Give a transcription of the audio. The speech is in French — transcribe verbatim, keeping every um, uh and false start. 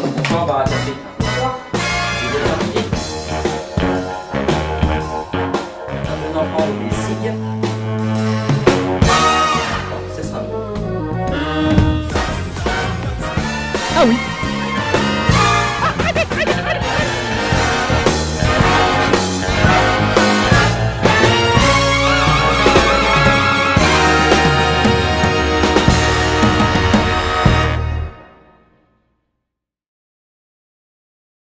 Bonsoir, bah, ça fait. Bonsoir. Vous êtes scientifique? Un bon enfant ou des cygnes? Bon, ce sera bon. Ah oui.